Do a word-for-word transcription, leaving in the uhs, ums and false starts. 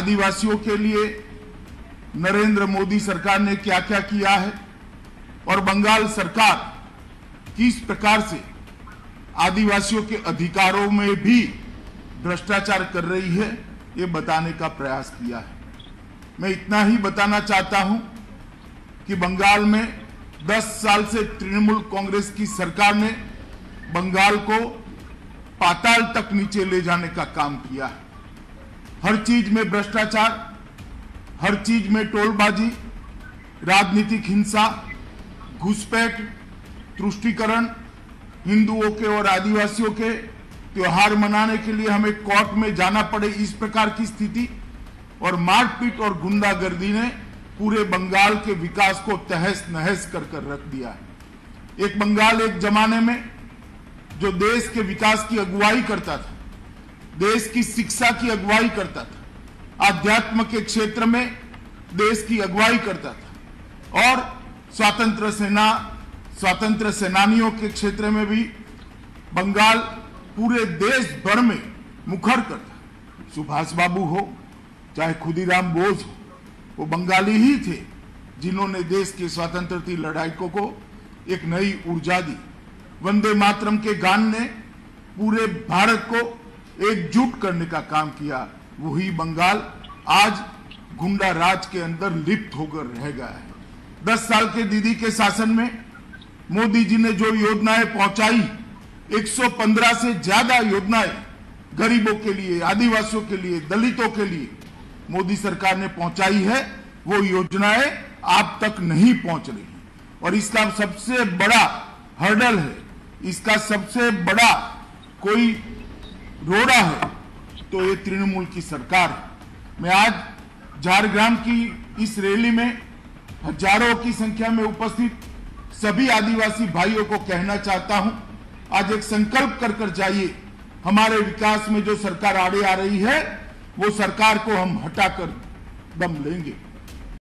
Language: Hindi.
आदिवासियों के लिए नरेंद्र मोदी सरकार ने क्या क्या किया है और बंगाल सरकार किस प्रकार से आदिवासियों के अधिकारों में भी भ्रष्टाचार कर रही है, ये बताने का प्रयास किया है। मैं इतना ही बताना चाहता हूं कि बंगाल में दस साल से तृणमूल कांग्रेस की सरकार ने बंगाल को पाताल तक नीचे ले जाने का काम किया है। हर चीज में भ्रष्टाचार, हर चीज में टोलबाजी, राजनीतिक हिंसा, घुसपैठ, तुष्टीकरण, हिंदुओं के और आदिवासियों के त्योहार मनाने के लिए हमें कोर्ट में जाना पड़े, इस प्रकार की स्थिति और मारपीट और गुंडागर्दी ने पूरे बंगाल के विकास को तहस नहस कर कर रख दिया है। एक बंगाल एक जमाने में जो देश के विकास की अगुवाई करता था, देश की शिक्षा की अगुवाई करता था, आध्यात्म के क्षेत्र में देश की अगुवाई करता था और स्वतंत्र सेना स्वतंत्र सेनानियों के क्षेत्र में भी बंगाल पूरे देश भर में मुखर करता। सुभाष बाबू हो चाहे खुदीराम बोस हो, वो बंगाली ही थे जिन्होंने देश के स्वतंत्रता लड़ाकों को एक नई ऊर्जा दी। वंदे मातरम के गान ने पूरे भारत को एकजुट करने का काम किया। वही बंगाल आज गुंडा राज के अंदर लिप्त होकर रह गया है। दस साल के दीदी के शासन में मोदी जी ने जो योजनाएं पहुंचाई, एक सौ पंद्रह से ज्यादा योजनाएं गरीबों के लिए, आदिवासियों के लिए, दलितों के लिए मोदी सरकार ने पहुंचाई है, वो योजनाएं आप तक नहीं पहुंच रही और इसका सबसे बड़ा हर्डल है, इसका सबसे बड़ा कोई रोड़ा है तो ये तृणमूल की सरकार है। मैं आज झारग्राम की इस रैली में हजारों की संख्या में उपस्थित सभी आदिवासी भाइयों को कहना चाहता हूं, आज एक संकल्प कर कर जाइए। हमारे विकास में जो सरकार आड़े आ रही है वो सरकार को हम हटाकर दम लेंगे।